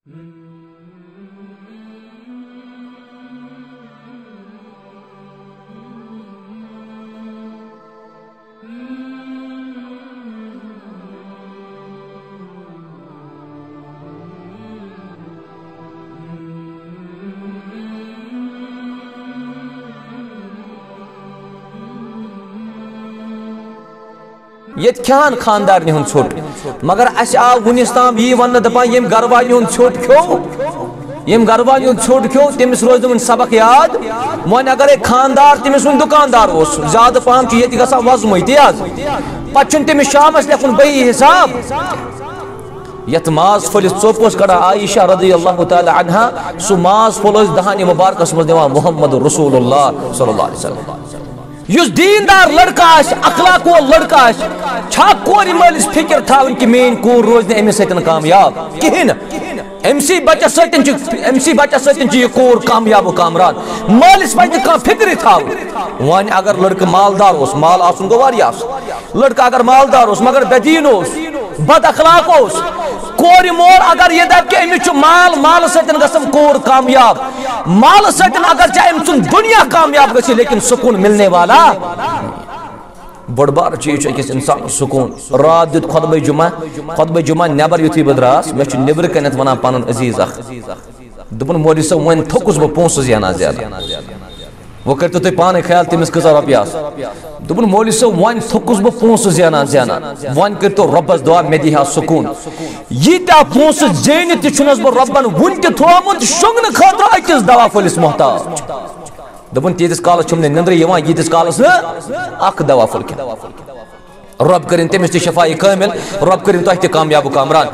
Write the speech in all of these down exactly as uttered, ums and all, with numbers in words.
यत खान खानदार छोट मगर अस आव वुनिस ताम यी वन दपान यम गरवाल छोट खो यम गरवाल छोट खो तमिस रोज सबक याद वन अगर खानदार तमिस वन दुकानदार ज्यादा पहम ये गा वजम पे तमिस शाम लेखन बही हिसाब यत माज फलिस चोप कड़ा आयशा रदी अल्लाह तआला अन्हा सु माज फल दहान मुबारकस मज दिवान मुहम्मद रसूलुल्लाह सल्लल्लाहु अलैहि वसल्लम युस दीनदार लड़का अखलाक वो लड़का छा कोर मालिस फिक्र थावन कि मेन कोर रोज अमिस सतन कामयाब कहें अमसी बच्चा सतन बच्चा सतन यह कोर कामयाब कामरान मालिस पे कह फिक्र थाव वन अगर लड़का मालदार उस माल आसन गो लड़का अगर मालदार उस मगर बेदीन उस बद अखलाक उस कोर मोर अगर ये दप कि अमिस माल माल सतन गसम कोर कामयाब माल सतन अगर चाहे अम दुनिया कामयाब गसी लेकिन सुकून मिलने वाला बड़ बार चीज अकिस इंसान सुकून रात दित खुतबे जुमा खुतबे जुमा नबर युथी बह द्रास मे नबर कनत वनान पन अजीज अख दोपन मोदी सब वन थोकुस बह पोस जना ज्यादा वो करते तुम पान ख्याल तमिस कजा रुपया दोपन मोली सब वन थोकुस बह पोस जना जना वन कर तो रब्बस दुआ मे दिहा सुकून यीता पोस जेन तुनस बह रब्बन वन थोमुत शुगन खतर अकिस दवा फलिस मोहताज दोपन तीस कालस नंद्र यीतिस कालस अख दवा फुल रब करें तमिस त शफाई कामिल रब करें तुह त कामयाब कामरान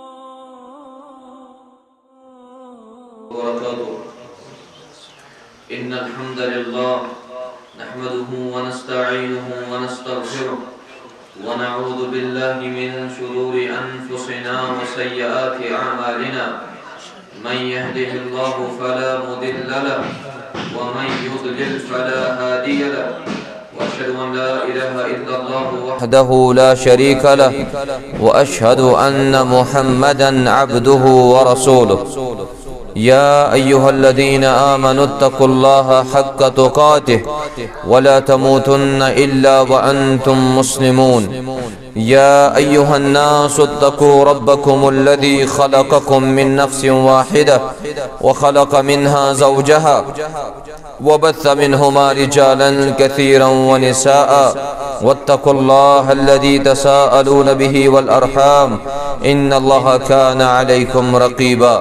इन्नल हम्दुलिल्लाह नहमदुहु व नस्तईनुहु व नस्तगफिरुहु व नऊज़ु बिल्लाहि मिन शुरूरि अनफुसिना व सय्यिआति अअमालिना मन यहदिहिल्लाहु फला मुदिल्ल लहु व मन युद्लिल फला हादिय लहु व अशहदु अन ला इलाहा इल्लल्लाहु वहदहु ला शरीका लहु व अशहदु अन्न मुहम्मदन अब्दुहु व रसूलुहु या अय्युहल्लज़ीना आमनु अत्तकुल्लाहा हक्क तुकातिह वला तमूतुन्न इल्ला व अंतुम मुस्लिमून या अय्युहन्नासु अत्तकू रब्बकुमुल्लज़ी खलक़कुम मिन नफ्सिन वाहिदह व खलक़ मिन्हा ज़ौजहा व बस्स मिन्हुमा रिजालन कसीरन व निसाअ वत्तकुल्लाहल्लज़ी तसाअलून बिही वल अरहाम इन्नल्लाहा कान अलैकुम रक़ीबा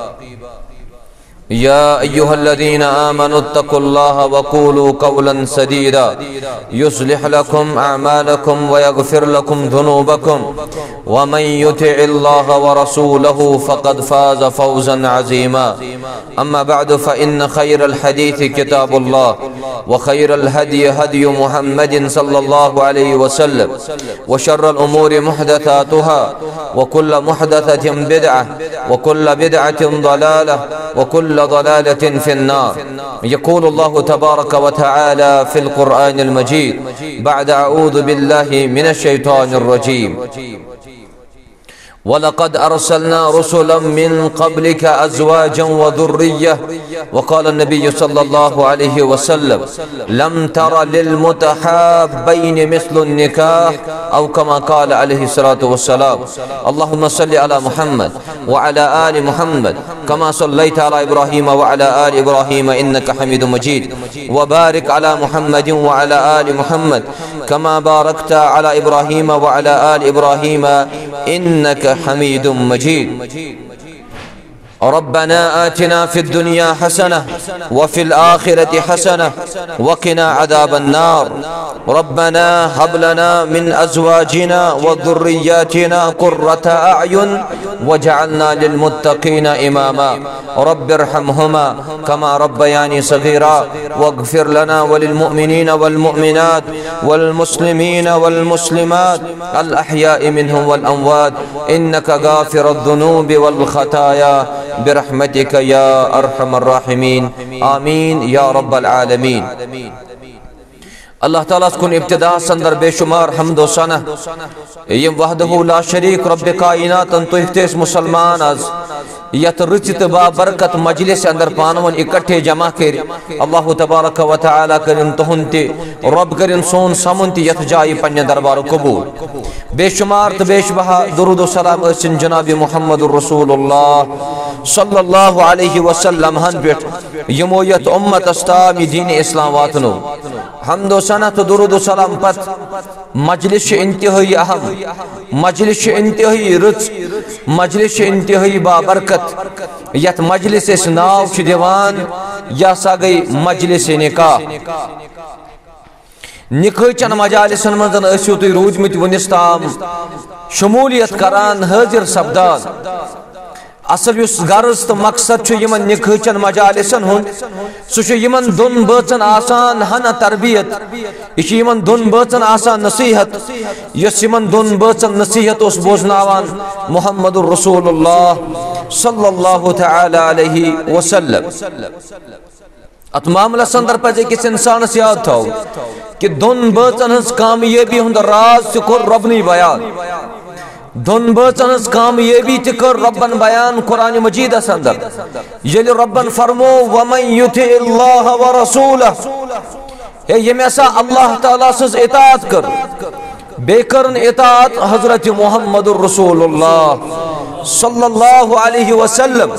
या अय्युहल्लज़ीना आमनु अत्तकुल्लाहा व क़ूलू क़ौलन सदीदा युस्लिह लकुम अअमालकुम व यग़फिर लकुम ज़ुनूबकुम व मन युतिइल्लाहा व रसूलहु फ़क़द फ़ाज़ फ़ौज़न अज़ीमा अम्मा बअद फ़इन्न ख़ैरल हदीस किताबुल्लाह व ख़ैरल हदी हदी मुहम्मदिन सल्लल्लाहु अलैहि वसल्लम व शर्रल उमूरि मुहदसातुहा व कुल्लु मुहदसतिन बिदअह व कुल्लु बिदअतिन ज़लालह व कुल्लु ضلالة في النار يقول الله تبارك وتعالى في القرآن المجيد بعد أعوذ بالله من الشيطان الرجيم ولقد أرسلنا رسلا من قبلك أزواجا وذرية وقال النبي صلى الله عليه وسلم لم تر للمتحابين مثل النكاح أو كما قال عليه الصلاة والسلام اللهم صل على محمد وعلى آل محمد كما صليت على إبراهيم وعلى آل إبراهيم إنك حميد مجيد وبارك على محمد وعلى آل محمد كما باركت على إبراهيم وعلى آل إبراهيم إنك حميد مجيد ربنا آتنا في الدنيا حسنة وفي الآخرة حسنة وقنا عذاب النار ربنا هب لنا من أزواجنا وذرياتنا قرة أعين واجعلنا للمتقين إماما رب ارحمهما كما ربياني صغيرا واغفر لنا وللمؤمنين والمؤمنات والمسلمين والمسلمات الأحياء منهم والأموات إنك غافر الذنوب والخطايا برحمتك يا أرحم الراحمين آمين يا رب العالمين अल्लाह ताला कुन इब्तिदा संदर बेशुमार हम्दो सना यम वहदहु ला शरीक रब्ब कायनात तुहतेस मुसलमान आज यत रुचित बा बरकत मजलिस अंदर पानवन इकट्ठे जमा कर अल्लाह तबारक व तआला करिन तुहंते रब करिन सोन समंत यत जाय पन्ने दरबार कबूल बेशुमार त बेशबहा दुरूद व सलाम असिन जनाब मुहम्मदुर रसूलुल्लाह सल्लल्लाहु अलैहि वसल्लम हन पेट यमो यत उम्मत अस्तामी दीन इस्लाम वातनो हम्दो सना तो दुरूद व सलाम पत मजलिस इंतहाई अहम मजलिस इंतहाई रुच मजलिस इंतहाई बाबरकत यत मजलिस नाव दिवान यह सा गई मजलिस निकाह निकाह चन मजालिसन मजन ऐसो तुम रूदमित वनिस ताम शमूलियत करान हाजिर सपदान असल युस गर्ज तो मकसद यमन निकाहचन मजालिसन हुन सह यमन दोन बचन आसान हना तरबियत यह यमन दोन बचन आसान नसीहत यस यमन दोन बचन नसीहत उस बोझनावान मुहम्मदुर रसूलुल्लाह सल्लल्लाहु तआला अलैहि वसल्लम अत मामला संदर पे किस इंसान याद थो कि दोन बचन हज कामयाबी हुंद राज कोर रबनी बयान दोन बचन हज कामयाबी कर रब्बन बयान कुरान मजीद अंदर ये रब्बन फरमो वमन युतिल्लाह व रसूलह हे ये ऐसा अल्लाह ताला सज इताअत कर बेकरन इताअत हजरत मुहम्मदुर रसूलुल्लाह सल्लल्लाहु अलैहि वसल्लम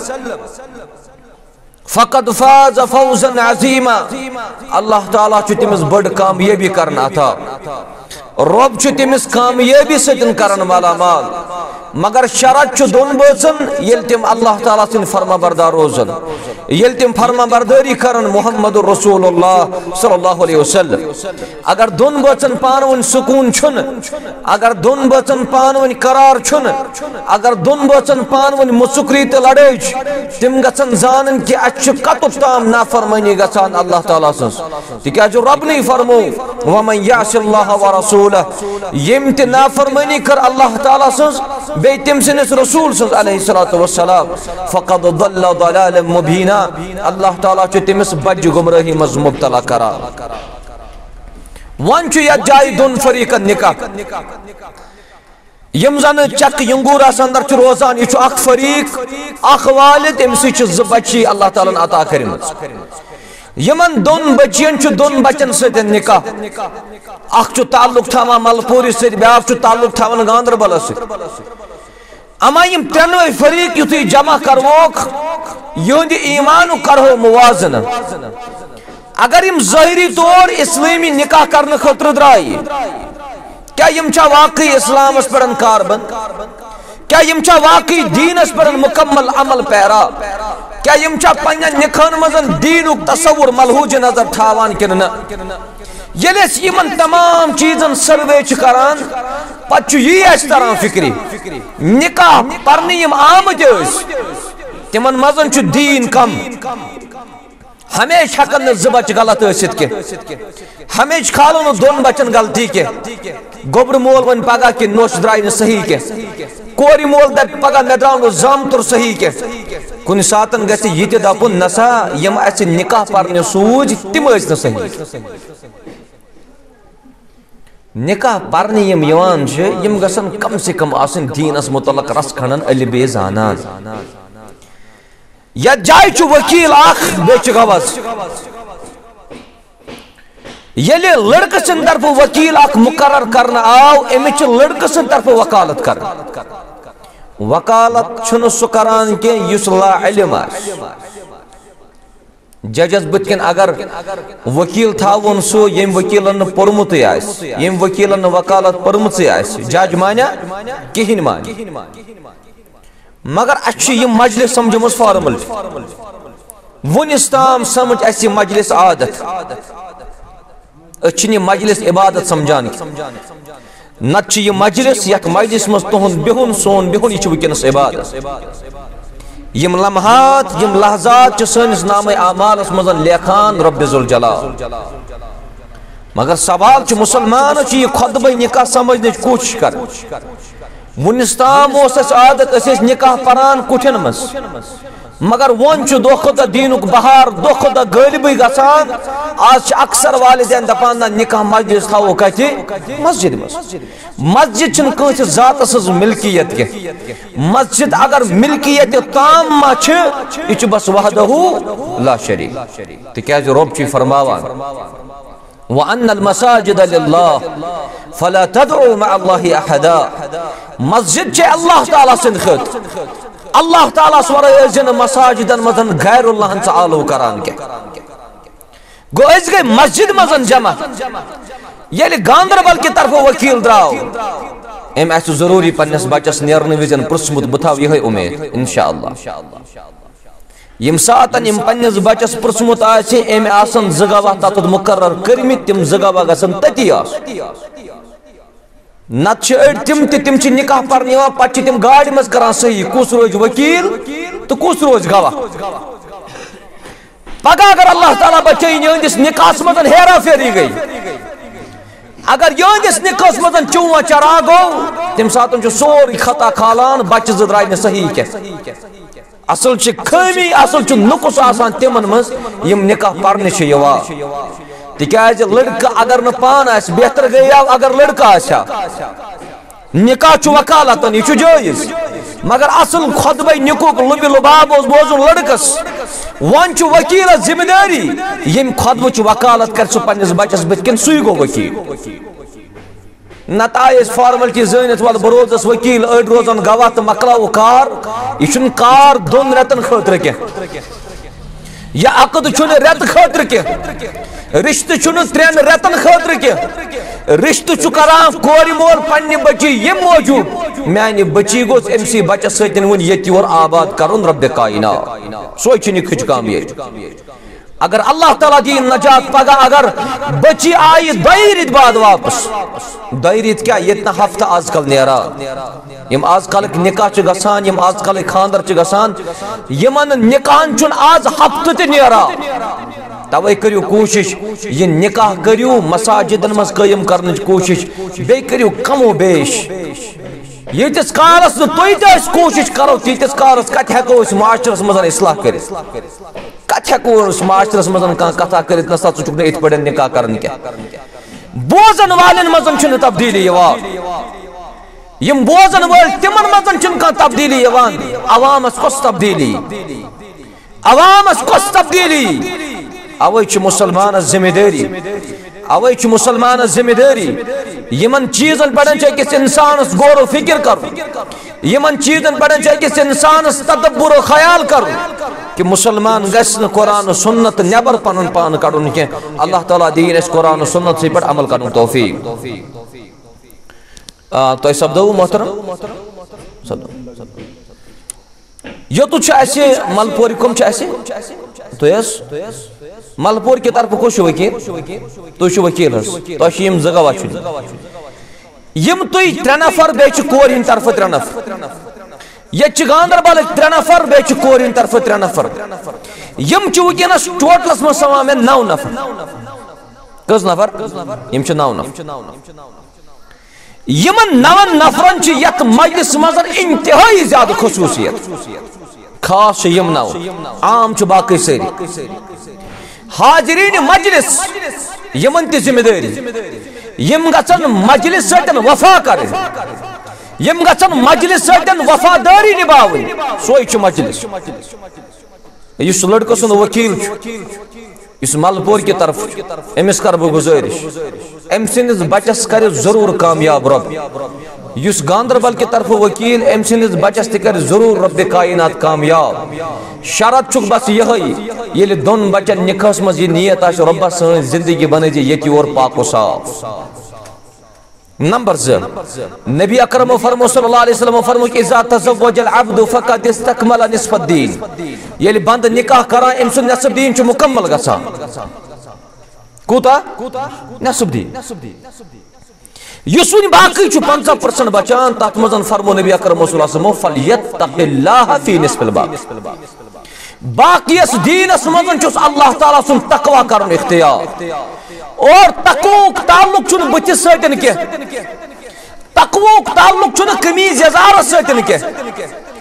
फकद फाज फौजन अजीमा अल्लाह ताला तिमिस बड़ कामयाबी करना था रब तिमिस कामयाबी सतन करन वाला माल मगर शरत दोन बचन ये तिम अल्लाह ताला सिन फरमा बरदार रोजन ये तिम फरमा बरदारी करन मुहम्मदुर रसूलुल्लाह सल्लल्लाहु अलैहि वसल्लम अगर दोन बचन पानवन सुकून छुन अगर दोन बचन पानवन करार छुन अगर दोन बचन पानवन मुसुकरी त लड़े तिम गसन जानन कि अच्छ कत ताम नाफरमानी गसान अल्लाह ताला सस तिका जो रब ने फरमो वमन यासिल्लाह व रसूलह यम त नाफरमानी कर अल्लाह ताला सस बे तिम सिनस रसूल सस अलैहिस्सलातु वस्सलाम फकद दल्ल दलालन मुबीना अल्लाह ताला च तिमिस बज गुमराही मज मुब्तला करा वन च या जाय दोन फरीकन निकाह यम जन चक यंगूरा अंदर च रोजान यह अख फरीक अख वालिद अमस ज बच्ची अल्लाह ताला अता करमत यमन दोन बच्चियन च दोन बच्चन सत निकाह अख च ताल्लुक थावा मलपुरी सत ब्याक च ताल्लुक थावन गांधरबल सत अमा यम त्रेनवे फरीक युथी जमा करवोक युंद ईमान करहो मुवाजना अगर यम ज़ाहिरी तौर इस्लामी निकाह करने खतर द्राई क्या यम छा वाकई इस्लामस पर कारबन क्या यम छा वाकई दीनस पर मुकम्मल अमल पैरा क्या यम छा पन्न निकाहन मजन दीनुक तसव्वुर मलहूज नजर थावान किन न येले यमन तमाम चीजन सर्वे करान पच यह तरह फिक्री निकाह परने यम आमद तिमन मजन छु दीन कम हमेश हकन ज बच गलत षित के हमेश खालो न दोन बचन गलती के गोबर मोल वन पगा कि नोश द्राय न सही के कोरी मोल दप पगा मे द्राव न जम तुर सही के कुन सातन गसे यित दपुन नसा यम अस निकाह परने सूज तिम स न सही निकाह परने यम यवान छ यम गसन कम से कम आसन दीनस मुतलक रस खनन अली बे जानान या जाय छु वकील आख बेच गवस येले लड़क सन तरफ वकील आख मुकर्रर करना आव एमिच लड़क सन तरफ वकालत कर वकालत छुन सुकरान के युसला इल्म जजस बुतकन अगर वकील थावन सो यम वकीलन परमुत आस यम वकीलन वकालत परमुत आस जज माना किहिन मान मगर अच्छी यम मजलिस समझमस फॉर्मल वनिस ताम समझ अस मजलिस आदत अच्छी मजलिस इबादत समझान नत यह मजलिस यथ मजलिस मज तुहद बिहुन सोन बिहुन यह वनस इबादत यम लम्हात यम लहजात सनिस नाम आमालस मज लेखान रब्बे जुल जलाल मगर सवाल मुसलमान यह खुतबा निकाह समझने कोशिश कर वनिस ताम आदत निकाह परान कुठन मज मगर वन दो खुदा दीनुक बहार दो खुदा गलिब गसान आज अक्सर वालिदैन दपान ना निकाह मजलिस थो कति मस्जिद मस्जिद कंस जात मिल्कियत के मस्जिद अगर मिल्कियत ताम मा यह बस वहदहु ला शरीक तिकाज रब फरमावान वअन्नल मसाजिद लिल्लाह फला तदउ मअ अल्लाहि अहदा मस्जिद अल्लाह ताला सिंद खत अल्लाह ताला स्वर मसाजिदन मजन गैरुल्लाह चालू करान के गो गई मस्जिद मजन जमा ये गांदरबल की तरफ वकील द्राव अम आ जरूरी पन्नस बचस नेरन विजन पुरसमुत बह थव यह उम्मीद इंशाअल्लाह यम सात यम पन्नस बचस पुरसमुत आसे अम आसन ज गवाह तत मुकर्रर करमित तिम ज गवाह गसन तती आस नत तिम तिम निकाह पर्न पे तिम गाड़ मज कर सही कुस रोज वकील तो कुस रोज गवाह पगह अगर अल्लाह ताला बचे यहंदिस निकाह मज हेरा फेरी गई अगर यहंदिस निकाह मज चुवा चरा गो तम सात सोरी खता खालान बच्चे जो द्राय न सही क्या असल खमी असल नुकुस आसान तिमन मज यम निकाह पर्न तिकाज लड़का अगर न पान आस बेहतर गई अगर लड़का आसा निकाह वकालतन यह जायज मगर असल खुतबे निकुक लुबि लुबाब बोजुन लड़कस वन वकील जिम्मेदारी यम खुतब वकालत कर सह पन्निस बचस बथ कन सुई गो वकील नत आय फॉर्मलिटी जनित वल बह रोजस वकील अड़ रोजन गवाह तो मकलाव कार यह कार दोन रेतन खतर कह यह अकद रेत खतर कह रिश्ते त्रेन रेतन खतर कह रिश्ते करान कोर मोल पन्ने बची यम मौजूद मानि बची गोस अमसी बचस सतन वन ये योर आबाद करुन रब्बे कायनात सो खिच कामयाब अगर अल्लाह ताला दी नजात पगह अगर बची आई दई रित बाद वापस दई रित क्या ये हफ्ता आजकल नेरा यम आजकल निकाह गसान यम आजकल खानदर गसान यमन निकाहन चुन आज हफ्त त नेरा तवे करियो कोशिश ये निकाह करियो मसाजिदन मज कायम करने कोशिश बे करियो कमो बेश यीतिस कालस तुई त कोशिश करो तीतिस कालस कत हेको माशरस मज इस्लाह कर कत हेको माशरस मज कथा कर नसा चुक इत पे निकाह कर बोजन वालन मजन तब्दीली यम बोजन वाल तिमन मजन तब्दीली अवामस कस तब्दीली अवामस कस तब्दीली अवे मुसलमान जिम्मेदारी अवे मुसलमान जिम्मेदारी यमन चीजन पे अकिस इंसान गौर फिक्र कर यमन चीजन पे अकिस इंसान तदब्बुर ख्याल कर कि मुसलमान गस कुरान सुन्नत नबर पन पान कड़न कह अल्लाह ताला दीन कुरान सुन्नत से पे अमल कर तौफीक तो सपदो मोहतरम योतु मलपोर कम तो मलपोर की तरफ कुछ वकील तुम वकील तुम ज गवाह यम तुम त्रे नफर बे कोर हंद तरफ त्रे नफर ये गांदरबल त्रे नफर बे कोर हंद तरफ त्रे नफर यम वनस टोटलस मज समा मे नौ नफर कस नफर यम नौ नफर यमन नवन नफरन यत मजलिस मज इंतहाई ज्यादा खसूसियत खास यम नौ आम बाकी सारी हाजरीन मजलिस यमन ति जिम्मेदारी यम गसन मजलिस सतन वफा कर यम गसन मजलिस सतन वफादारी निभावन सोई छु मजलिस इस लड़को सुन वकील इस मलपोर की तरफ अमिस कर बह गुजारिश अम सिंदिस बचस कर जरूर कामयाब रब इस गांदरबल की तरफ वकील अम सिंदिस बचस त कर जरूर रब्बे कायनात कामयाब शरत छुक बस यही दोन बचन निकाह मज यह नियत आ रब्बा सन जिंदगी बन ये और पाक साफ नंबर नबी अकरम फरमो सल्लल्लाहु अलैहि वसल्लम फरमो कि इज़ा तज़व्वजल अब्दु फ़क़द इस्तकमल निस्फ़द दीन ये बंद निकाह करा अम सुन नस्फ़ दीन मुकम्मल गसान कूता नस्फ़ दीन युस वन बाकी पंचाह परसेंट बचान तथ मज फरमो नबी अकरम सल्लल्लाहु अलैहि वसल्लम फलयत्तक़िल्लाह फ़ी निस्फ़िल बाक़ बाकियस दीनस मज अल्लाह ताला सुन तकवा कर इख्तियार और तकवुक ताल्लुक छुन बतिस सतन के तकवुक ताल्लुक छुन कमीज यजार सतन के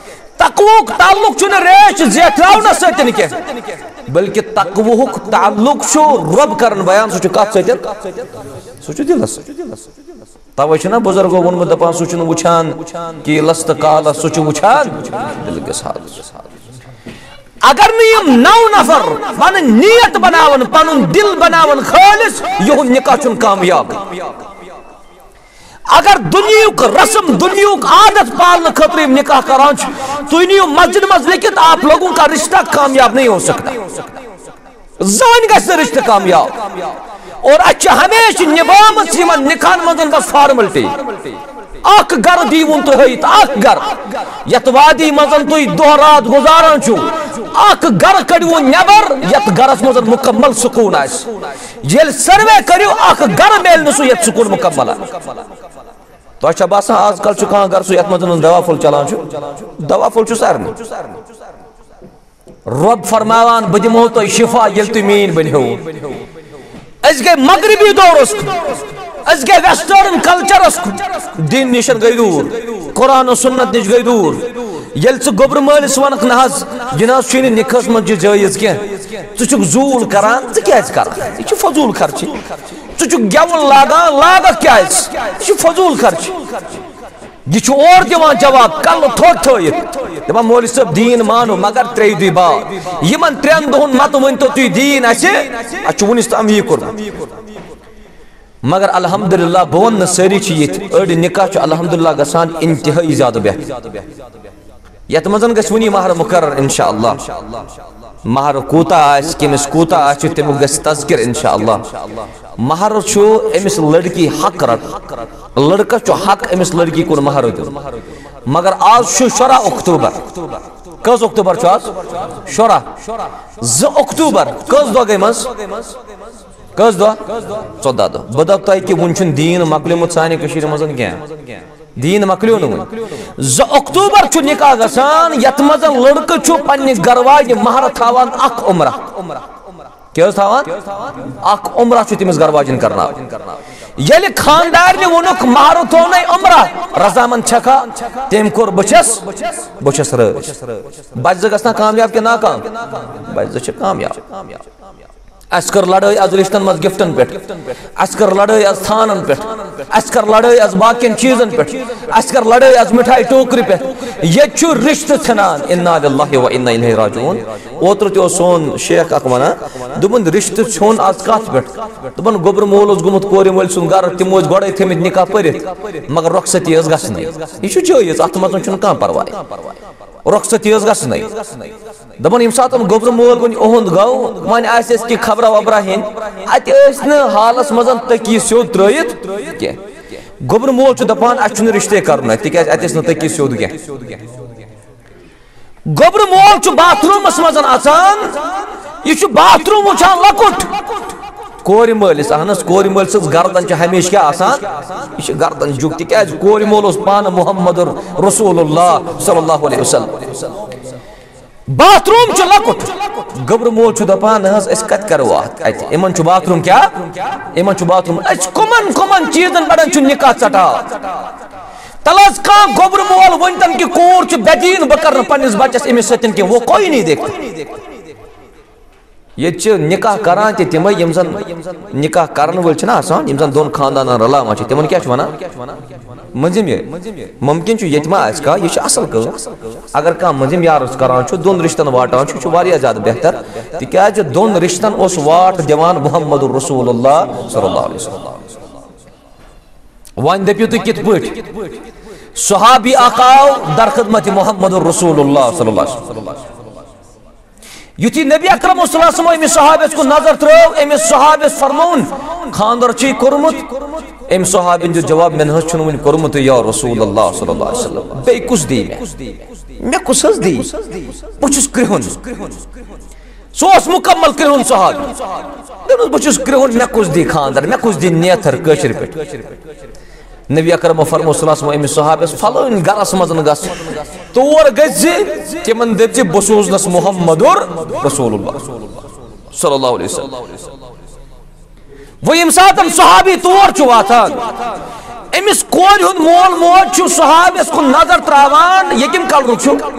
तकवुक ताल्लुक छुन रेश जेठरावना सतन के बल्कि तकवुक ताल्लुक छु रब करन बयान सु कत सतन सु दिलस तवे छना बुजुर्गो वोनमु दपान सु वुछान कि लस्त काल सु वुछान दिल के साथ अगर नम नौ नफर पन नियत बनावन पन दिल बनावन खालिस यह निकाह चुन कामयाब अगर दुनियुक रस्म दुनियुक आदत पालन खतर निकाह करान तुम नियो मस्जिद मज लिखित आप लोगों का रिश्ता कामयाब नहीं हो सकता जान गए रिश्ते कामयाब और अच्छा हमेशा निभाम निकाह मज बस फॉर्मलिटी अख गर दीवन तो हत अख गर यत वादी मजन तुम दह रात गुजारान छु अख गर कड़ो नबर यत गरस मज मुकम्मल सुकून आल सर्वे करो अख गर मेल सु ये सुकून मुकम्मल तो बसान आजकल कह गर सु ये मज दवा फुल चलान दवा फुल सारे रब फरमान बह दिमो तुम शिफा ये तुम मीन बनो अस गए मगरबी दौरस गए वेस्टर्न कल्चरस दिन निश गई दूर कुरान सुन्नत निश गई दूर ये गोबर मालिस वनक ना यह निखस मज जायज कह ुक जूल करान क्या यह फजूल खर्च ुक गेवन लागान लागत क्या फजूल खर्च यह और दिवान जवाब कल थोट थोत दपान मौलवी साहब दीन मानो मगर त्रे दुह बाद इन त्रेन दोहन मत वन तो तुम दीन अस वनिस ताम यह कोर्मुत मगर अल्हम्दुलिल्लाह बह वन सारी अड़ निकाह अल्हम्दुलिल्लाह गसान इंतहाई ज्यादा बेहतर यत मज गि महर मुकर्रर इंशाअल्लाह महर कूता कमिस कूता तमुक ग तज़किर इंशाअल्लाह महर अमिस लड़की हक रट लड़का हक अमिस लड़की कुन महर दिन मगर आज शुरा अक्टूबर कस अक्टूबर आज शुरा ज अक्टूबर कस दह गई मज कस दह चौदह दह बह दप तुम कि वन दीन मकलिमुत साने मज कह दीन मकलियो वन ज अक्टूबर निकाह गसान यत मज लड़का पन्ने गरवाज महर थावान अख उम्रा क्या अख उम्रा तमिस गरवाजन करना ये खानदार ने वोनुक महर थो न उम्रा रजामन छका तम कोर बस बस बच गना कामयाब कि नाकाम बच कामयाब अस कर लड़ाई आज रिश्तन मज गिफ्टन पे अस कर लड़ाई आज थानन पे अस कर लड़ाई आज बाकियन चीजन पे अस कर लड़ाई आज मिठाई टोकरी पे ये रिश्ते छनान इन्ना लिल्लाहि व इन्ना इलैहि राजिऊन ओत्र तो सोन शेख अक वना दुबन रिश्ते छोन आज कत पे दुबन गोबर मोल गुमुत कोर मोल सुन गर तिम गोड़े थमित निकाह परित मगर रुखसती गसन यह जायज अत मज कह परवाह रुखसती गसन दपन यम सात गोबर मोल वन ओहद गो वन कि खबरा वबरा हेन अत हालस मज तकी स्योद त्रयित कह गोबर मोल दपान अस रिश्ते कर तिक तकी स्योद कह गोबर मोल बाथरूमस मज अचान यह बाथरूम वुचान लकुट कोर मलिस अहनस कोर मलिस गर्दन हमेशा क्या आसान यह गर्दन जुक तिक कोर मोल पान मुहम्मद रसूलुल्लाह सल्लल्लाहु अलैहि वसल्लम बाथरूम लकुट गोबर मोल दपान कत करो इन बाथरूम क्या इन बाथरूम कमन कमन चीजन पे निकाह चटा तल कह गोबर मोल वन कि कोर बेदीन बह कर पन्निस बच्चस अमिस सतन वो कोई नहीं देखता ये निकाह करान तम यम जन निकाह करन वल आसान यम जन दोन खानदान रलावान तिमन क्या वन मंजिम ये मुमकिन ये कह यह असल कह अगर कह मंजिम यार करान दोन रिश्तन वाटान यह ज्यादा बेहतर तिक दोन रिश्तन वाट दिवान मुहम्मद रसूलुल्लाह सल्लल्लाहु अलैहि वसल्लम वन दपियो तुम कित पे सहाबी आकाव दर खिदमत मुहम्मद रसूलुल्लाह सल्लल्लाहु अलैहि वसल्लम युति नबी अकरम अमिस सहाबस को नजर त्रो अमिस सहाबस फरमौन खानदर कोर्मुत अम सहाबिन जो जवाब मे वन कोर्मुत या रसूलुल्लाह सल्लल्लाहु अलैहि वसल्लम बे कुछ दी मे कुछ दी बह क्रिहुन सह मुकम्मल क्रिहुन सहाबी बह क्रिहुन मे कुछ दी खानदर मे कुछ दी नेथर कशर पे नबी अकरम फरमो अमिस सहाबस फलान गरस मज गस तोर गमन दप बह सोजनस मुहम्मदुर रसूलुल्लाह सल्लल्लाहु अलैहि वसल्लम वो यम सात सहाबी तोर वातान अमिस कोर हुन मोल मोज सहाबस कुन नजर त्रावान ये कम कलरुक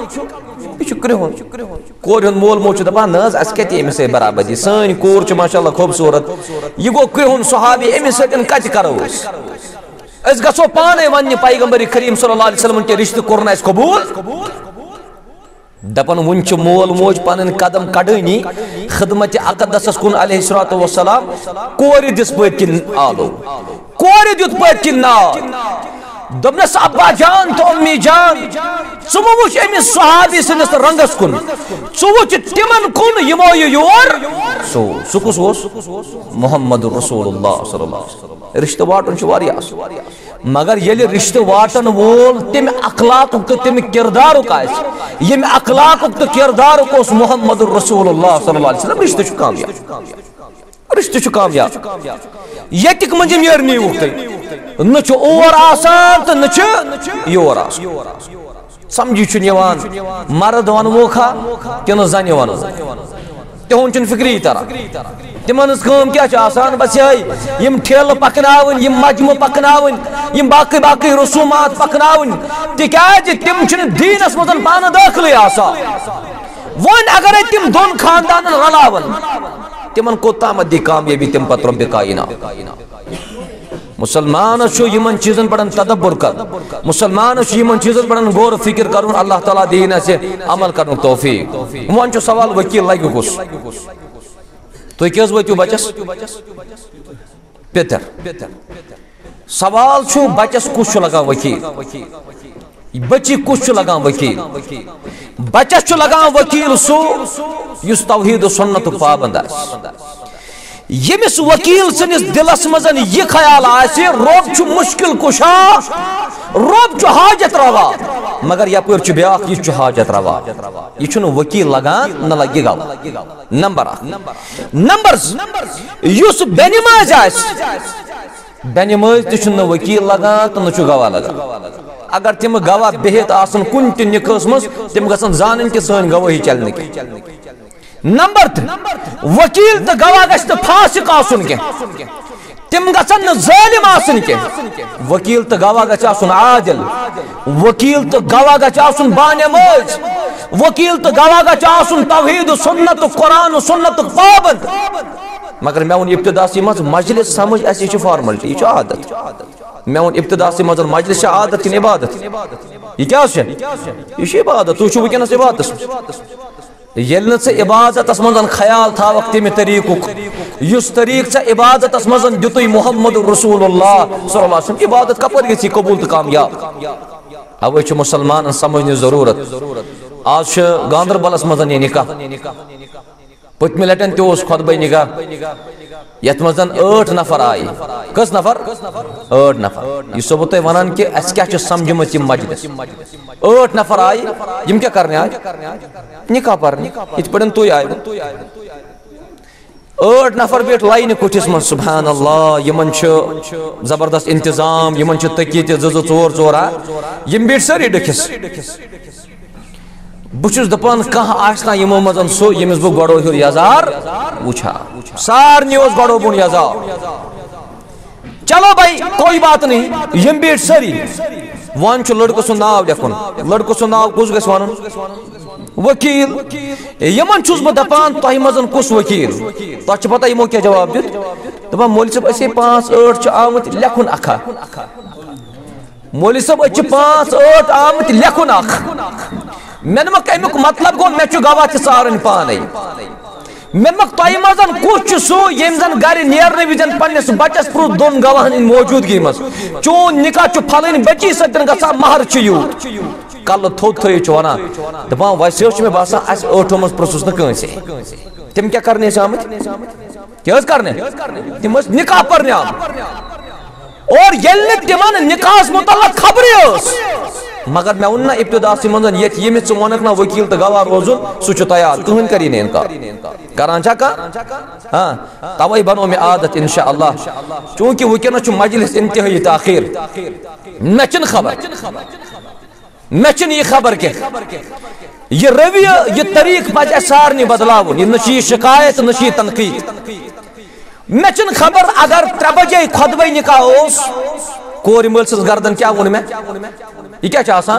कोर हुन मोल मोज दपान नज अस कति अमिस बराबरी सन कोर माशाअल्लाह खूबसूरत यह गो कृहुन सहाबी अमिस सतन कत करो अस गसो पाने वन पैगंबर करीम सल्लल्लाहु अलैहि वसल्लम के रिश्ते कोरन अस कबूल दपन वन मोल मोज पन कदम कड़नी खिदमत अकदस कुन अलैहिस्सलातु वस्सलाम कोर दिस पत किन आलो कोर दुत पत किन नाव दपनस अब्बा जान तो अम्मी जान छु वुच अमिस सहाबी सनिस रंगस कुन छु वुच तिमन कुन यमो योर सो सुकुस मोहम्मद रसूलुल्लाह सल्लल्लाहु अलैहि वसल्लम रिश्ते वाटन छु वारिया मगर ये रिश्ते वाटन वोल तम अखलाक तो तम किरदार यम अखलाक तो किरदार मोहम्मद रसूलुल्लाह सल्लल्लाहु अलैहि वसल्लम रिश्ते कामयाब रिश्ते कामयाब ये मंज मेरनी न और आसान तो न योर समझी मर्द वनवो खा कि जन वन तिहुन फिक्री तरह तिमन क्या बस यम ठेल पकनावन यम मजमु पकनावन यम बाकी बाकी रसूमात पकनावन तिकाज तिम दीनस मज पान दाखिल वन अगर तिम दोन खानदान रलावन तिमन कोताम दी कामयाबी तिम पत रब्बे कायनात मुसलमान यमन चीजन पड़न तदब्बुर कर मुसलमान यमन चीजन पड़न गौर फिक्र कर अल्लाह ताला दीन से अमल कर तौफीक वन सवाल वकील लगे गुस तुम क्या वो बचस पितर सवाल बचस कुछ लगा वकील बची कुछ लगा वकील बचस लगा वकील सो युस तौहीद सुन्नत पाबंद यमिस वकील सनिस दिलस मजन यह ख्याल आसे रोब छु मुश्किल कुशा रोब छु हाजत रवा मगर यपर छु ब्याख यह छु हाजत रवा यह छु वकील लगान न लगे गव नंबर नंबर युस बेनिमाज आस बेनिमाज त छु वकील लगान तो न छु गवाह लगान अगर तिम गवाह बेहत आसन कुन त निकास मस तिम गसन जानन कि सन गवाही चलने के नंबर वकील तो गवाह गछ तो फासिक आसन के तिम गसन न जालिम आसन के वकील तो गवाह गछ आसन आदिल वकील तो गवाह गछ आसन बानेमाज वकील तो गवाह गछ आसन तौहीद सुन्नत कुरान सुन्नत पाबंद मगर मैं इब्तिदा से मज मजलिस समझ ऐसी फॉर्मेलिटी यह आदत मैं इब्तिदा से मज मजलिस आदत कि इबादत यह क्या यह इबादत तु वनस इबादत येल न इबादत मज ख्याल थावक तम तरीकुक युस तरीक च इबादत मज दुत मोहम्मद रसूलुल्लाह सल्लल्लाहु अलैहि वसल्लम इबादत कपर गई कबूल तो कामयाब अवे मुसलमान समझने जरूरत आज गांधरबलस मज यह निकाह पतम लटन तोस खुतबे निकाह यथ मजन आठ नफर आये कस नफर आठ नफर यह बह तुम वन कि अस क्या समझम यह मजलिस आठ नफर आये यम क्या करने आये निकाह पढ़ने इत पे तुम आये आठ नफर बेठ लाइन कुठिस मन सुभान अल्लाह यमन जबरदस्त इंतजाम यमन तकी जो जोर जोर यम बेठ सारी डकिस बुस दपान कह यमो मजन सो यमिस बह गो हूर यजार वुछा सारनी गो बुन यजार चलो भाई कोई बात नहीं यम बेठ सारी वन लड़कों सु नाव लिखुन लड़कों सु नाव कुछ गस वन वकील यमन छुस बह दपान तह मजन कुस वकील तह पता यमो क्या जवाब दित दपान मौलवी साहब असे पांच आठ आमत लिखुन अखा मौलवी साहब अ पांच आठ आमत लिखुन अख मे अमुक मतलब गो मे गवाह त सारन पाने मे तह मजन कुछ सो यम जन गर नेरने विजन पन्नस बचस प्रू दोन गवाहन मौजूदगी मज चोन निकाह फलन बची सतन गसा महर यूत कल थोद थो वन दपान वैसे मे बासान अस आठो मज प्रुस नसे तम क्या करने आमत क्या करने तम निकाह पर्ने आम और ये तिमन निकाह मुतल्लक खबर मगर मैं उन इब्तिदा से मंजन ये ये में वनक ना वकील तो गवाह रोजुन सह तैयार कहन करी ने इनकार करान का हाँ तवे बनो मे आदत इंशाअल्लाह चूंकि वुकन मजलिस इंतहाई ताखीर मे चन खबर मे चन ये खबर के ये रविया ये तरीक पज सारनी बदलावन ये नशी शिकायत नशी तनकीद मे चन खबर अगर त्रे बजे खुतबे निकाह कोर मल सज गर्दन क्या वोन मे यह क्या आसान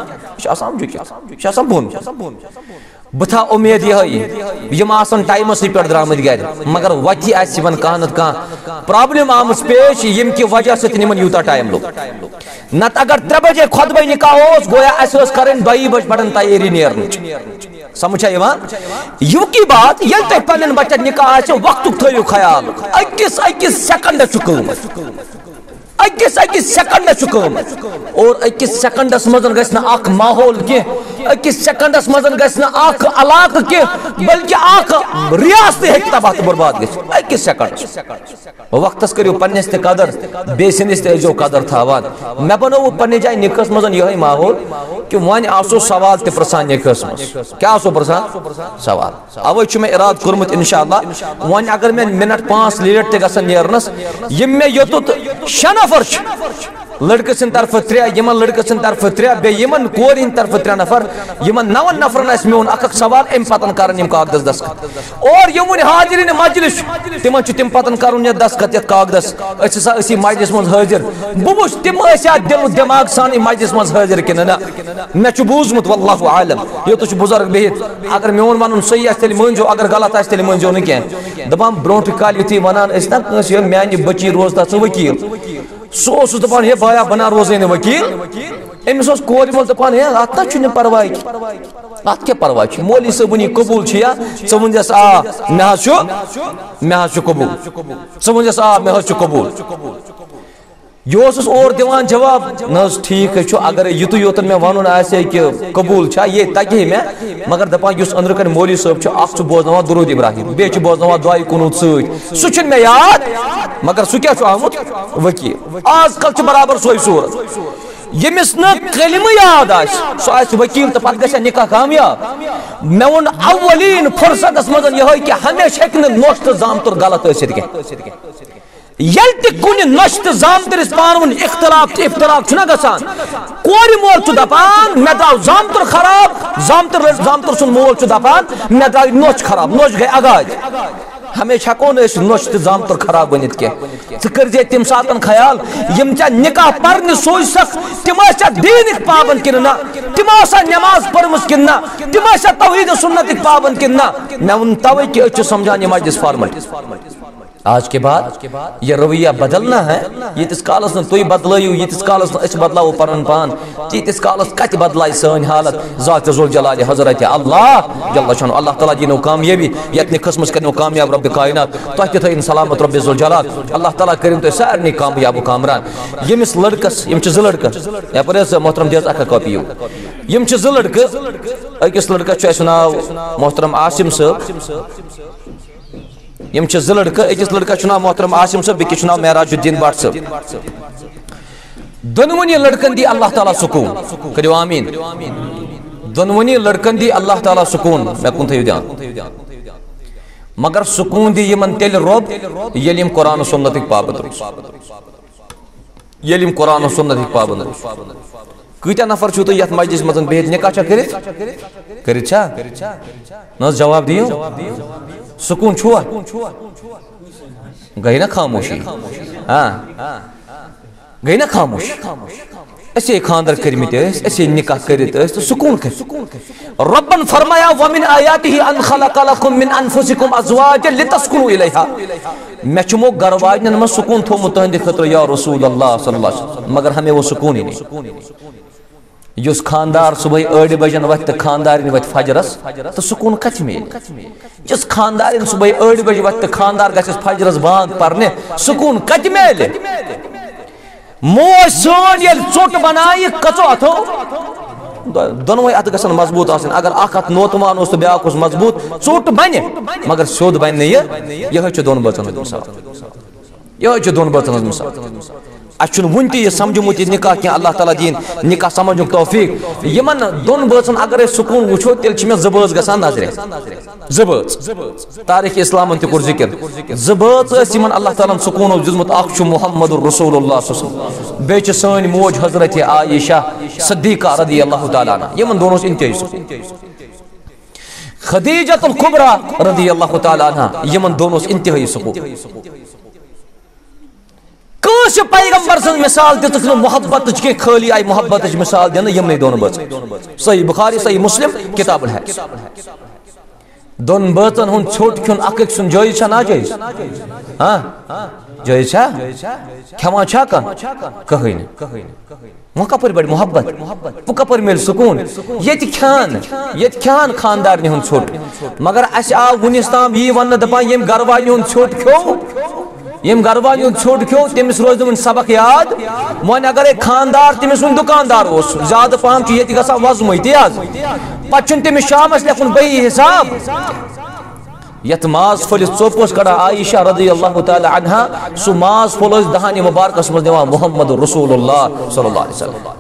यह बोन बह था उम्मीद यह टाइमस पे द्राम गर मगर वति आन कह नत कह प्रॉब्लम आम पेश यम कि वजह सत यूता टाइम लुक नत अगर त्रे बजे खुतबा निकाह गोया कर दई बज पड़न तैयारी नेरन समझा यू की बात ये तुम पन्न बचन निकाह वक्त थो ख्याल अकिस अकिस सेकंड कमत अकिस अकिस सेकंडस और अकिस सेकंडस मज गख माहौल कह अकिस सेकंडस मज गख इलाक कह बल्कि रियासत हे तबाह तो बर्बाद गकिस सेकंडस वक्तस करो पन्नस त कदर बे सिंदिस तजो कदर थावान मे बनो पन्ने जाय निकस मज यह माहौल कि वन आसो सवाल त प्रसान निकस मज क्या आसो प्रसान सवाल अवे मे इराद कोरमुत इंशाअल्लाह वन अगर मे मिनट पांच लेट त गसन नेरनस यम मे योतुत शनफ लड़के सिंद तरफ त्रे यमन लड़के सिंद तरफ त्रे बे यमन कोर इन तरफ त्रे नफर यमन नवन नफरन अस मेन अक सवाल एम पतन करन यम कागदस दस्तखत और यमुन हाजिरिन मजलिस तिमन छु तिम पतन करन ये दस्तखत ये कागदस अस असी मजलिस मन हाजिर बुबुस तिम असा दिल दिमाग सान मजलिस मन हाजिर किन ना मे छु बूजमुत वल्लाहु आलम ये तो छु बुजुर्ग बेहित अगर मेन वनुन सही आस तेल मंजो अगर गलत आस तेल मंजो न के दबाम ब्रोंट काल युति वनान अस ना कस ये म्यानि बची रोजता स वकील सो दपान हे बाया बना रोजे वकील अमिस कोर मल दपान हे अत ना परवाह अत क्या परवाह मौली सबन कबूल या च वनस आ मे मे कबूल च वनस आ मे कबूल यह और दिवान जवाब न ठीक अगर युत योतन मे वन कि कबूल ये तगे मे मगर दपान अंदर कन मौली साहब बोजन दुरूद इब्राहिम बे बोजन दुआई कुनूत सह मे याद मगर सह क्या आमुत वकील आजकल बराबर सोई सूरत यमिस न कलिम याद सह वकील तो पे ग निकाह कामयाब मे वो अवलीन फुर्सत मज यह कि हमेशा हे नोश तो जामतुर गलत यल कुन नश तो जामतरिस पान इख्तलाफ तो इफ्तराक गसान कोर मोल दपान मे द्राव जामतुर खराब जामतुर जामतुर सुन मोल दपान मे द्राव नोच खराब नोच गई आगाज हमेशा हको नोश तो जामतुर खराब बनित कह कर तम सात ख्याल यम चा निकाह पर सोच तम दीन पाबंद कि ना तम नमाज पर्मस कि ना तम तौहीद सुन्नत पाबंद कि ना मे वो तवे कि समझान यह मजलिस फॉर्मेलिटी आज के बाद यह रवैया बदलना है यीतिस कालस न तुई बदलायु यीतिस कालस न बदलाव पन पान तीतिस कालस कत बदलाय सन हालत ज़ात ज़ुल जलाल हज़रत अल्लाह जल्ल शान अल्लाह तआला दिनो कामयाबी यतने खसमस कनो कामयाब रब कायनात तह ते इन सलामत रब ज़ुल जलाल अल्लाह तआला करिम तो सारनी कामयाब कामरान यमिस लड़कस यम च ज लड़का या पर मोहतरम देस अख कॉपी यम च ज लड़का अकिस लड़का छ नाव मोहतरम आसिम साहब यम ज लड़का अकिस लड़का नाव मोहतरम आसिम साहब बेकिस नाव मेराजुद्दीन भट्ट साहब दोनवनी लड़कन दी अल्लाह ताला सुकून करियो आमीन दोनवनी लड़कन दी अल्लाह ताला सुकून मैं कुन थयो ध्यान मगर सुकून दी यमन तेल रब यलिम कुरान सुन्नत पाबंद यलिम कुरान सुन्नत पाबंद कत्या नफर छु तो यथ मजलिस मजन बेहित निकाह छ करित करित छा न जवाब दियो सुकून छुआ गई ना खामोशी हाँ गई ना खामोशी ऐसे खानदर करमित ऐसे निकाह करित तो सुकून कर रब्बन फरमाया वमिन आयातिही अन खलक़ लकुम मिन अनफुसिकुम अज़वाजन लितस्कुनु इलैहा मे चुमो गरवाजन में सुकून थोमुत तहंदि खतर या रसूल अल्लाह सल्लल्लाहु अलैहि वसल्लम मगर हमें वो सुकून ही नहीं युस खानदार सुबह अड़ बजन वत खानदार वत फजरस तो सुकून कत मिल जिस खानदार सुबह अड़ बज वत खानदार गस फजरस बांग परने सुकून कत मिल मोज सोन ये चोट बनाई कचो अथो दोनों अत गसन मजबूत आसन अगर अख अत नोतमान उस तो ब्याक उस मजबूत चोट बने मगर शोध बन यह यह दोन बचन मिसाल यह दोन बचन मिसाल अच्छुन वन तह समझमुत निकाह क्या अल्लाह ताला दीन निकाह समझ तौफीक यमन दोन बचन अगर सुकून वुचो तेल मे जबज गसान नजर जबज तारीख इस्लाम तह कोर जिक्र जबज यमन अल्लाह ताला सुकून दिसमुत अख मुहम्मद रसूलुल्लाह बे सन मोज हजरत आयशा सिद्दीका रदियल्लाहु ताला अन्हा यमन दोनों इंतहाई खदीजतुल कुबरा रदियल्लाहु ताला अन्हा यमन दोनों इंतहाई सुकून से पैगंबर सन मिसाल दितुक मोहब्बत के खाली आई मोहब्बत मिसाल दिन यमने दोन बच सही बुखारी सही मुस्लिम किताब है दोन बचन हुन छोट क्यों अक सुन जायज छा ना जायज हाँ जायज छा क्षमा छा का कहीं वो कपर बड़ी मोहब्बत वो कपर मिल सुकून ये खान ये खान खानदार हुन छोट मगर अस आव वनिस ताम यी वन दपा यम घर वाल हुन छोट क्यों यम घर वाल हुन छोट क्यों तमिस रोज वन सबक याद वन अगर खानदार तमिस वन दुकानदार उस ज्यादा पहम ये गसा वजम पे तमिस शाम लेखन बही हिसाब यत माज फलिस चोपोस कड़ा आयशा रज़ियल्लाहु तआला अन्हा सु माज फलोस दहानी मुबारकस मज दिवान मुहम्मद रसूलुल्लाह सल्लल्लाहु अलैहि वसल्लम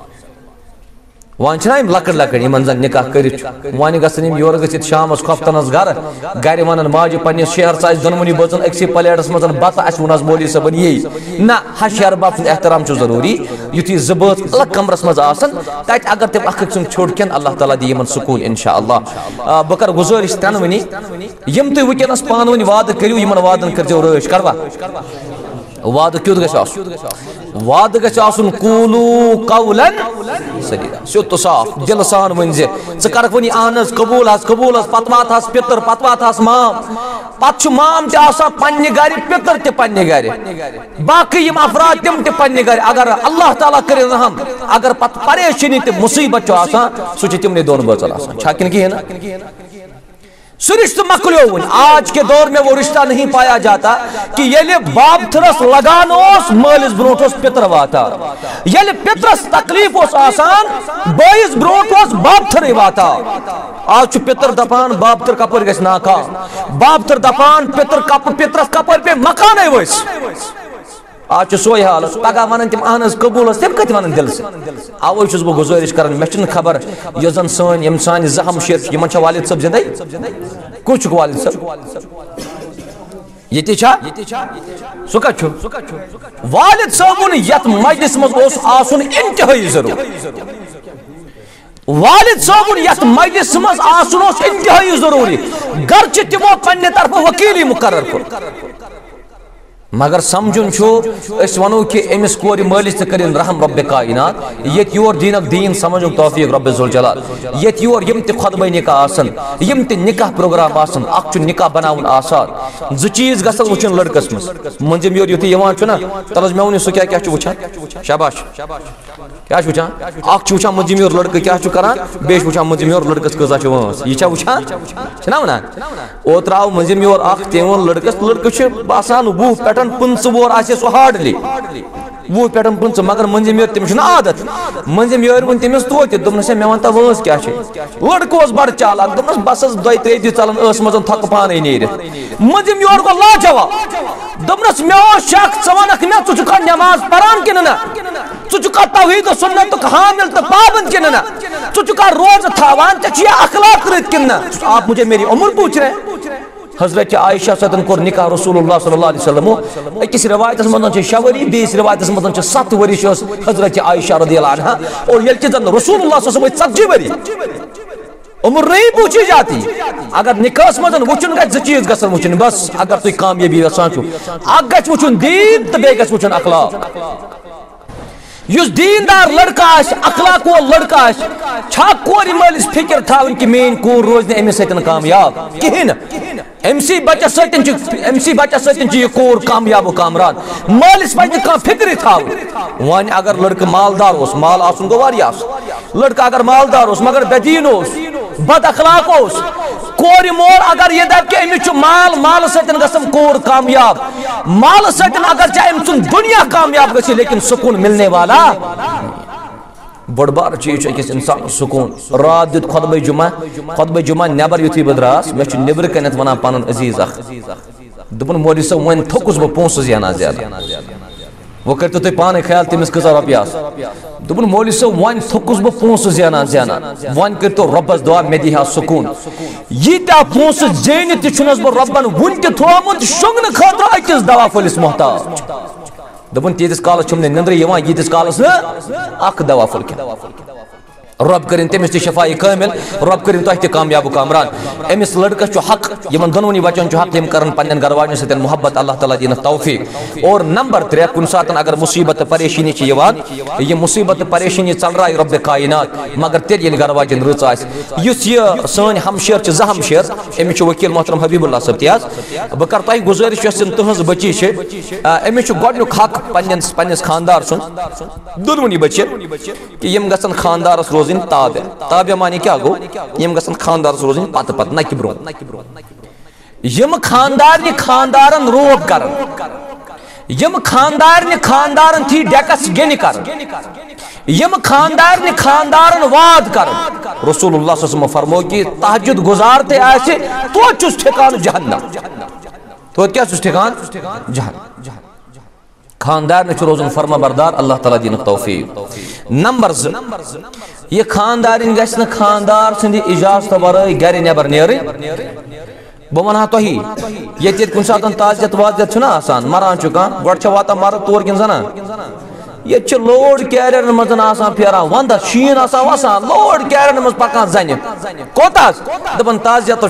वन लकड़ लकड़ इन जन निकाह कर वन गम योर गत शाम खफ्तनस घर गर वन माज पे शहर सा दोनवनी बचन अक्सी प्लेटस मज बत वो मोली सबन ये ना हशर बाप एहतराम जरूरी युथी जबत अलग कमरस मज तत अगर तम अख सुन छोट कन अल्लाह ताला दी सुकून इंशाअल्लाह बह कर गुजारिश तनवनी यम तुम वनस पान वन वाद करू इन वादन कर रश करवा वाद क्युत गु वाद गुन कूलू कौलन सदीदा सुत साफ दिल सान वन कर वन अहन कबूल कबूल पत वात पितर पत वात माम पत माम तन्ने गर पितर तन्ने गर बाकी अफराद तम तन्ने गर अगर अल्लाह ताला कर रहम अगर पत परेशानी तो मुसीबत सह तमने दोन बचन कि कहें सु रिश्ता मकलो आज के दौर में वो रिश्ता नहीं पाया जाता कि ये बाबथरस लगान मलिस ब्रोट पितर वाता ये पितरस तकलीफ आसान बइस ब्रोट बाबथर वाता आज पितर दपान बाबतर कपर गस नाका बाबतर दपान पितर कप पितरस कपर पे मकान वस आज सोई हाल पगह वन तम अहन कबूल तम कत वन दिल से अवे बह गुजारिश कर मे खबर यह जन सन यम सान जहम शेर इन वालिद सब जिंदे कुछ वालिद सब ये सह कत वालिद सबन यत मजलिस मज आसन इंतहाई जरूरी वालिद सबन यत मजलिस मज आसन इंतहाई जरूरी गर्च तमो पन्ने तरफ वकीली मुकर्रर कर मगर समझुन वनो कि अमिस कोर मालिस कर रहम रब कायनात ये योर दीनक दीन समझ तौफीक रब जुल जलाल ये योर यम खुतबा निकाह यम निकाह प्रोग्राम अख निकाह बनावन आसान जो चीज गसन वुचन लड़कस मज मंजिम योर युथी ना तल मे वन सह क्या वुचान शाबाश क्या वुचान अख वुचान मंजिम योर लड़क क्या करान बे वुचान मंजिम योर लड़कस कजा वस यह वुचान वन ओत आव मंजिम योर अख तम लड़कस लड़क बसान वुह पे पंच वोर आसे सो हार्डली वुह पे पंच मगर मंजिम योर तमिस आदत मंजिम योर वन तमिस तो दोपनस मे वन वस क्या लड़क बड़ चालाक दोपनस बस दो त्रे दी चलान मज थक पान नीर मंजिम योर गो लाजवाब दोपनस मे शक च वनक मे चा नमाज परान कि ना चा तौहीद सुन्नत हामिल तो पाबंद कि ना चा रोज थावान चे अखलाक रत कि ना आप मुझे मेरी उम्र पूछ रहे हजरत आयशा सदन कोर निकाह रसूलुल्लाह सल्लल्लाहु अलैहि वसल्लम अकिस रिवायतस मज शवरी बेस रिवायतस मज सत वरी हजरत आयशा रज़ियल्लाहु अन्हा और ये जन रसूलुल्लाह सल्लल्लाहु अलैहि वसल्लम वरी उम्र नहीं पूछी जाती अगर निकाह मज वुचन ग चीज गसन वुचन बस अगर तुम कामयाबी यसान अख ग वुचन दीन तो बे ग वुचन अखलाक युस दीनदार लड़का अखलाक वो लड़का छा कोर मालिस फिक्र थावन कि मेन कोर रोज अमिस सतन कामयाब कहें अमसी बचस अमसी बचस सह कोर कामयाब कामरान मालिस पे कह फिक्र थाव वन अगर लड़का मालदार उस माल आसन गो लड़का अगर मालदार उस मगर बेदीन उस बद अखलाक उस कोर मोर अगर ये दप कि अमिस माल माल सतन गसम कोर कामयाब माल सतन अगर चाहे अम सुन दुनिया कामयाब गसी लेकिन सुकून मिलने वाला बड़ बार चीज अकिस इंसान सुकून रात दित खुतबे जुमा खुतबे जुमा नबर युथी बह द्रास मे नबर कनत वन पन अजीज अख दोपन मोदी सब वन थोकुस बह पोस जना ज्यादा वो करते तुम पान ख्याल तमिस कजा रपी दोपन मोली सब वन थोकुस बह पोस जना जना वन कर तो रबस दुआ मे दिहा सुकून यीटा पोस जेन तुनस बह रबन वन थोमुत शुंगन खतर अकिस दवा फलिस मोहताज दोपन तीस कालस नंद्र यीतिस कालस अख दवा फुल रब करें तमिस ते शफाई कामिल रब करें तह कामयाब कामरान अमिस लड़कस हक यमन दोनों बचन हक यम कर पन्न गरवान सत मोहब्बत अल्लाह ताला दिन तौफीक और नंबर त्रे कुन सात अगर मुसीबत परेशानी यह मुसीबत परेशानी चल रहा रब कायनात मगर तेल ये गरवाजन रच आस यह सन हमशेर जह हमशेर अमिस वकील मोहतरम हबीबुल्लाह सब तज बह कर तह गुजारिश तुज बची अमिस गोडनुक हक पन्नस खानदार सुन दोनों बचे कि यम गसन खानदारस रोजन ताबे ताबे माने क्या गो यम गसन खानदारस रोजन पत पत नक ब्रो यम खानदार ने खानदारन रोब कर यम खानदार ने खानदारन थी डेकस गेन कर यम खानदार ने खानदारन वाद कर रसूलुल्लाह सल्लल्लाहु अलैहि वसल्लम फरमो कि तहज्जुद गुजारते आसे तो चुस ठिकान जहन्नम तो क्या चुस ठिकान जहन्नम खानदार ने रोजन फरमा बरदार अल्लाह ताला दिन तौफीक नंबर यह खानदार गि खानदार सद इजाजत वराई गर नबर नेर बह वना तुह ये कुन सात ताजियत वाजियत आसान मरान कह गोड वाता मर तौर किन जनान ये लोड कैरियर मज फेरान वंद शीन वसान लोड कैरियर मज पकान जन कोत दपान ताजियत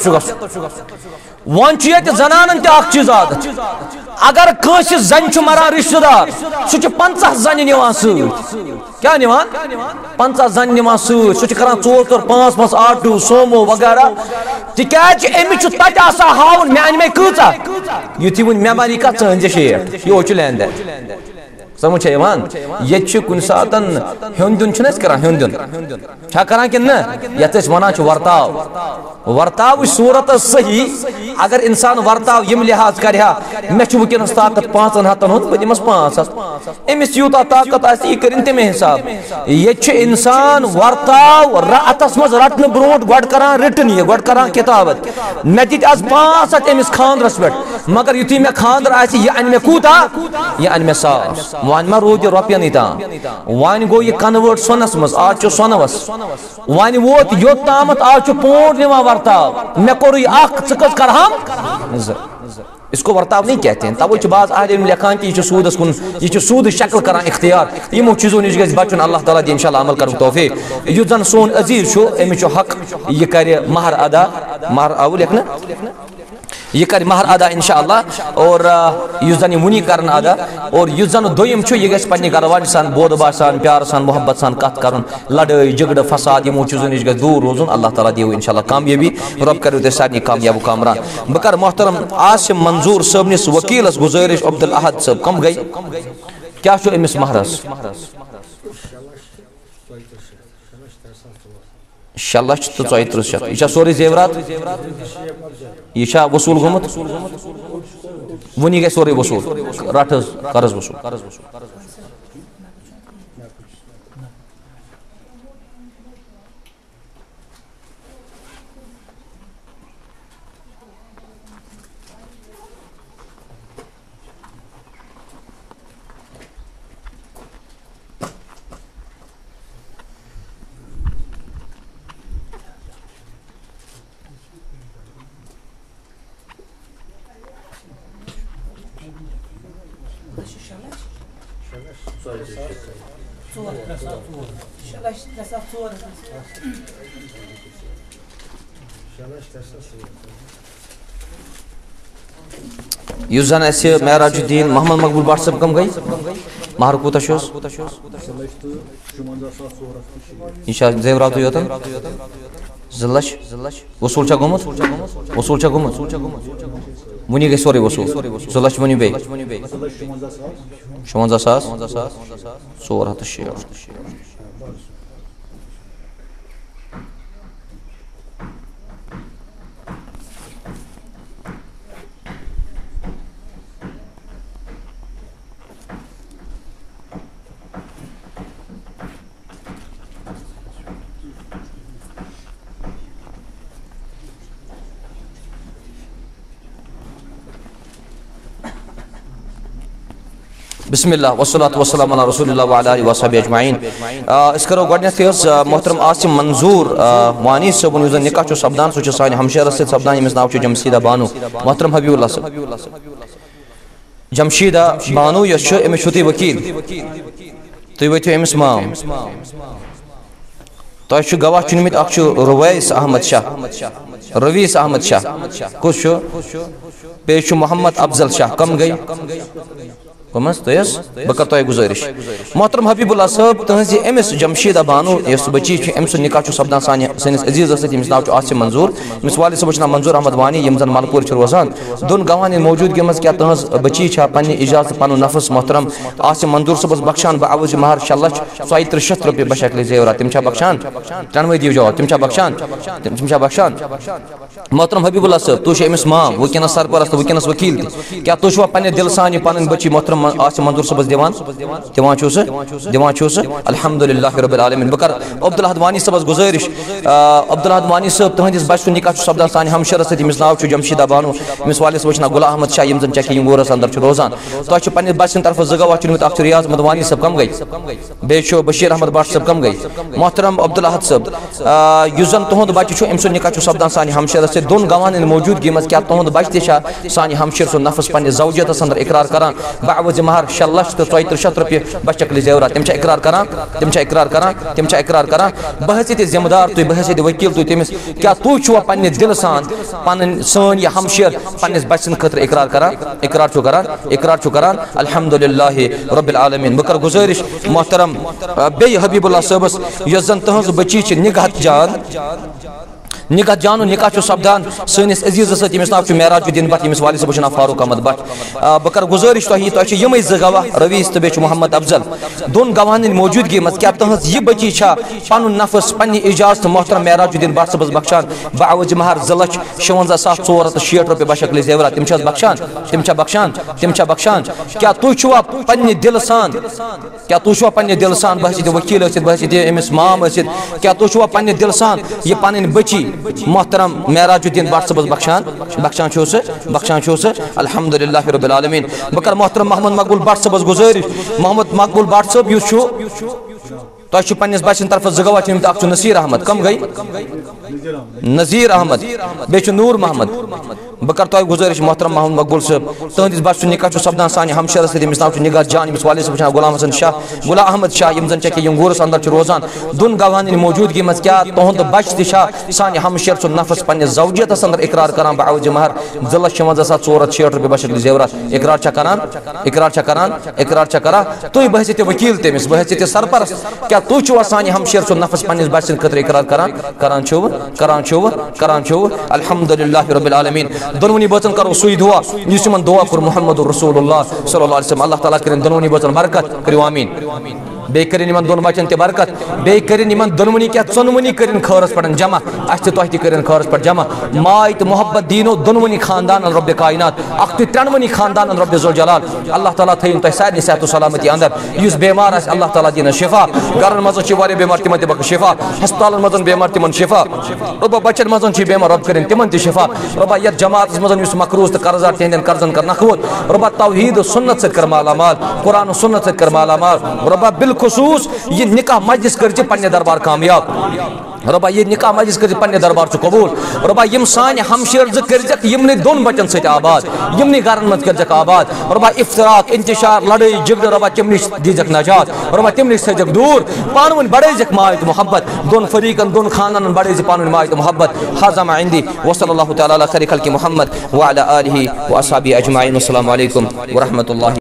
वन जनान चीज आदत अगर कंस जन मरान रिश्तेदार सह पंचाह जन निवान क्या निवान पंचाह जन निवान सह करान चोर चोर पांच पांच आटो सोमो वगैरह तिकाज अमिस तत हावन मे अन मे कचा युथि वन मे बनी कत सन शेठ यह लेन देन समझ ये कुन सात हून कर करान कि ये वन वर्ताव वर्ताव सूरत सही अगर इंसान वर्ताव यम लिहाज कर मे वनस ताकत पाँचन हतन हूँ बह दिमस पाँच हथ अमिस यूत ताकत आह यह कर तमे हिसाब ये इंसान वर्ताव अतस मज रटन ब्रो गोड कर रिटन यह गोड कर किताबत मे दित आज पाँच हथ अमिस खानदरस पे मगर युथि मे खानदर आह यह अन मे कूता यह अन मे साफ वन मा रोज रोपियन ताम वन गो यह कन्वर्ट सोनस मज आज सोनवस वन वोत योत तामत आज पोट निवा वर्ताव मे कोर कस कर इसको वर्ताव नहीं कहते हैं तब बाज आलिम लिखान कि यह सूदस कुन यह सूद शक्ल कर इख्तियार यमो चीजों नश गि बचन अल्लाह ताला दी इंशाअल्लाह अमल कर तौफीक युथ जन सोन अजीज अमिस हक यह कर महर अदा महर आव लिखना यह कर महर अदा इंशाअल्लाह और युथ जन वुनी कर अदा और युथ जन दोयम यह गि पे गरवाज सान बोधबा सान प्यार सान मोहब्बत सान कत कर लड़ाई झगड़ फसाद यमो चीजों नश गि दूर रोजन अल्लाह ताला दियो इंशाअल्लाह कामयाबी रब करो ते सारी कामयाब कामरान बह कर मोहतरम आसिम मंजूर सबनिस वकीलस गुजारिश अब्दुल अहद सब कम गई क्या अमिस महरस शे लच तो चौतः शत यह सोरे जेवरात यह वसूल गोमुत वनी गई सोरे वसूल रट कर्ज वसूल युस जन मेराजुद्दीन मोहम्मद मकबूल भट्ट सब कम गई महर कूत यह जेवरात योतन जो लच वसूल गोमुत वसूल गोमुत वनी गई सोरे वसूल जो लच वनी बे शुवंजा सास सोर हथ शेठ बिस्मिल्लाह वस्सलातु वस्सलामु अला रसूलिल्लाह व अला आलिहि व सहबिहि अजमईन। इस करो गडनेथि मोहतरम आसिम मंजूर वानी सब युस निकाह छु सपदान सु सान हमशेर से सपदान यमिस नाव छु जमशीदा बानू मोहतरम हबीबुल्लाह सब जमशीदा बानू यस छु अमिस छु वकील तुय वथियो अमिस माम तो गवाह चुनमित रवैस अहमद शाह रवीस अहमद शाह कुछ पे मोहम्मद अफजल शाह कम गई कमस तयस बह कर तुह गुजारिश मोहतरम हबीबुल्लाह साहब तहज अमिस जमशीदा बानो यस बची अम सु निकाह सपदान सानि सनिस अजीज अमिस नाव आसिम मंजूर अमिस वालिद सबच नाम मंजूर अहमद वानी यम जन मलपुर रोजान दोन गवाहन मौजूदगी मज क्या तहज बची पन्ने इजाजत पन नफस मोहतरम आसिम मंजूर सबस बख्शान बावज महर शे लच षोई त्रिह शत रुपये बशकल जेवरा तम बख्शान तनवे दिव जवाब तम बख्शान तम बख्शान मोहतरम हबीबुल्लाह साहब तुह अमिस माम वुनस सरपरस्त वुनस वकील क्या तुह पन्ने दिल सान पन बची मोहतरम आसिम मंजूर सबस दिवान दिवान छुस दिवान छुस अल्हम्दुलिल्लाह रब्बिल आलमीन बकर अब्दुल अहद वानी सबस गुजारिश अब्दुल अहद वानी साहब तहदिस बच निकाह सपदान सान हमशर सत अमिस नाव जमशीदा बानो अमिस वालिद सबच नाव गुलाम अहमद शाह यम जन चकी गोरस अंदर रोजान तुह पन्ने बचन तरफ ज गवाह चुनमित अख रियाज अहमद वानी साहब कम गई बे बशीर अहमद भट्ट साहब कम गई मोहतरम अब्दुल अहद साहब युस जन तुहद बच्चे अम सु निकाह सपदान सान हमशर से दोन गवाहन मौजूदगी मज क्या तुहद बच तह सान हमशर सु नफस पन्ने जौजियतस अंदर इकरार करान बावज महर शे लच तो षोई त्रिह शत रुपये बशकल जेवरा तम इकरार करान तम इकरार करान तम इकरार करान बहसीत जिम्मेदार तुम बहसीत वकील तुम तमिस क्या तुह छुआ पन्ने दिल सान पन सन यह हमशर पन्निस बचन खतर इकरार करान इकरार छु करान इकरार छु करान अल्हम्दुलिल्लाह रब्बिल आलमीन बकर गुजारिश मोहतरम बे हबीबुल्लाह साहबस यस जन तहज बची निगाह जान निकाह जानो निकाह सपदान सनिस अजीज सत अमिस नाव मेराजुद्दीन भट्ट अमिस वालिद सबच नाव फारूक अहमद भट्ट बकर गुजारिश तुह तुह यम ज गवाह रवीस तो बे मोहम्मद अफजल दोन गवाहन मौजूदगी मज क्या तहज यह बची पन नफस पन्ने इजाजत मोहतरम मेराजुद्दीन भट्ट सबस बख्शान बावज महर ज लच शुवंजा सास चोर हथ शीठ रुपये बशकल जेवरा तम बख्शान तम बख्शान तम बख्शान क्या तुह छुआ पन्ने दिल सान क्या तुह छुआ पन्ने दिल सान बहसीत वकील बहसीत अमिस माम क्या तुह छुआ पन्ने दिल सान यह पन बची मोहतरम मेराजुद्दीन भट्ट सबस बख्शान बख्शान छुस बख्शान छुस अल्हम्दुलिल्लाह रब्बिल आलमीन बकर मोहतरम मोहम्मद मकबूल भट्ट सबस गुजारिश मोहम्मद मकबूल भट्ट सब युस तुह पन्निस बचन तरफ ज गवाह चुनमित अख नसीर अहमद कम गई नजीर अहमद बे नूर मोहम्मद बकर तुह गुजारिश मोहतरम मोहम्मद मकबूल साहब तहदिस बच निकाह सपदान सान हमशर सत अमिस नाव निगाह जान अमिस वालिद सबच गुलाम हसन शाह गुलाम अहमद शाह यम जन चकी गोरस अंदर रोजान दोन गवाहन मौजूदगी मज क्या तुहद बच तह सान हमशर सु नफस पन्ने जौजियतस अंदर इकरार करान बावज महर जिल शुवंजा सात चोर हथ शीठ रुपये बशकल जेवरा इकरार छा करान इकरार छा करान इकरार छा करान तुह बहसीत वकील तमिस बहसीत सरपरस्त क्या तुह छुआ सान हमशर सु नफस पन्निस बचन खतर इकरार करान करान छुव करान छुव करान छुव अल्हम्दुलिल्लाह रब्बिल आलमीन दोनवनी बचन करो सुई दुआ जिस दुआ कर मुहम्मदुर रसूलुल्लाह सल्लल्लाहु अलैहि वसल्लम अल्लाह ताला करें दोनवनी बचन बरकत करो आमीन बे करें इन दोन बचन ते बरकत बे करें इन दोनवनी क्या चोनवनी करें खरस पे जमा अस तुह करें खरस पे जमा माय तो मोहब्बत दीनो दोनवनी खानदान रब कायनात अख तो त्रेनवनी खानदान रब जुल जलाल अल्लाह ताला थन तुह सारे सेहत सलामती अंदर इस बेमार आस अल्लाह ताला दिन शिफा घर मज बेमार तिम दिख शिफा हस्पताल मज बेमार तिम शिफा रब बचन मज बेमार रब करें तिम शिफा रबा ये जमात मज मकरूज तो कर्जार तिहद कर्जन कर नखवत रबा तौहीद सुन्नत से कर मालामाल कुरान सुन्नत से कर मालामाल रबा बिलखुसूस ये निकाह मजलिस कर पन्ने दरबार कामयाब रबा ये निकाह मजलिस कर पन्ने दरबार च कबूल रबा यम सान हमशर ज कर यमन दोन बचन सत आबाद यमन घर मज कर आबाद रबा इफ्तराक इंतशार लड़ाई झगड़ रबा तम दीजक नजात रबा तम सजक दूर पान वन बढ़े मायत मोहब्बत दोन फरीकन दोन खानन बढ़े पान मायत मोहब्बत हाज़ा इंदी वसल्लल्लाहु तआला अला खैर खल्क़ि मुहम्मद व अला आलिहि व अस्हाबिहि अजमाइन। अस्सलामु अलैकुम व रहमतुल्लाहि।